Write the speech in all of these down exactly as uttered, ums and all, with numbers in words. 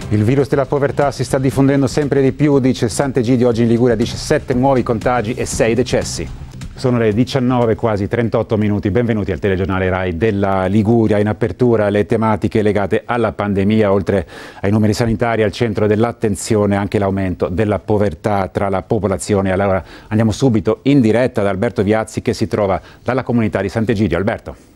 Il virus della povertà si sta diffondendo sempre di più, dice Sant'Egidio. Oggi in Liguria diciassette nuovi contagi e sei decessi. Sono le diciannove, quasi trentotto minuti. Benvenuti al telegiornale Rai della Liguria. In apertura le tematiche legate alla pandemia, oltre ai numeri sanitari, al centro dell'attenzione anche l'aumento della povertà tra la popolazione. Allora andiamo subito in diretta da Alberto Viazzi, che si trova dalla comunità di Sant'Egidio. Alberto.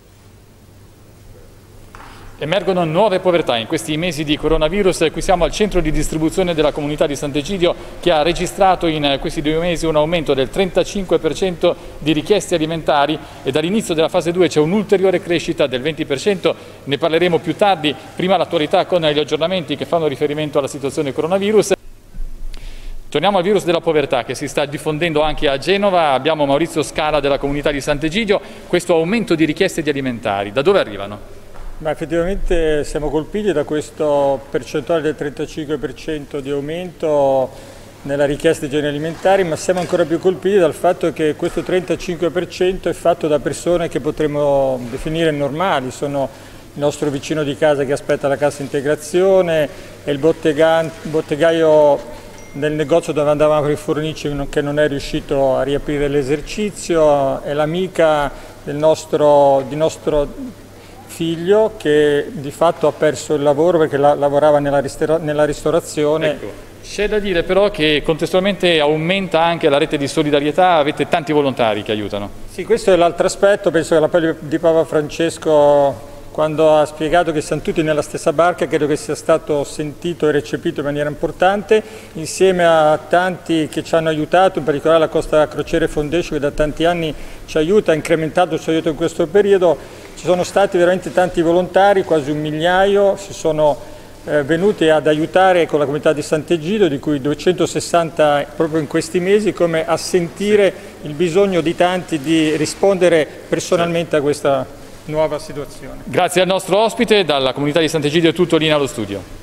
Emergono nuove povertà in questi mesi di coronavirus. Qui siamo al centro di distribuzione della comunità di Sant'Egidio, che ha registrato in questi due mesi un aumento del trentacinque per cento di richieste alimentari e dall'inizio della fase due c'è un'ulteriore crescita del venti per cento. Ne parleremo più tardi. Prima l'attualità con gli aggiornamenti che fanno riferimento alla situazione coronavirus. Torniamo al virus della povertà che si sta diffondendo anche a Genova. Abbiamo Maurizio Scala della comunità di Sant'Egidio. Questo aumento di richieste di alimentari, da dove arrivano? Ma effettivamente siamo colpiti da questo percentuale del trentacinque per cento di aumento nella richiesta di generi alimentari, ma siamo ancora più colpiti dal fatto che questo trentacinque per cento è fatto da persone che potremmo definire normali. Sono il nostro vicino di casa che aspetta la cassa integrazione, è il bottegaio nel negozio dove andavamo per i fornici che non è riuscito a riaprire l'esercizio, è l'amica del nostro, di nostro figlio che di fatto ha perso il lavoro perché la, lavorava nella, ristora, nella ristorazione. Ecco. C'è da dire però che contestualmente aumenta anche la rete di solidarietà, avete tanti volontari che aiutano. Sì, questo è l'altro aspetto. Penso che l'appello di Papa Francesco, quando ha spiegato che siamo tutti nella stessa barca, credo che sia stato sentito e recepito in maniera importante, insieme a tanti che ci hanno aiutato, in particolare la Costa Crociere Foundation che da tanti anni ci aiuta, ha incrementato il suo aiuto in questo periodo. Ci sono stati veramente tanti volontari, quasi un migliaio, si sono eh, venuti ad aiutare con la comunità di Sant'Egidio, di cui duecentosessanta proprio in questi mesi, come a sentire il bisogno di tanti di rispondere personalmente a questa nuova situazione. Grazie al nostro ospite, dalla comunità di Sant'Egidio è tutto, linea allo studio.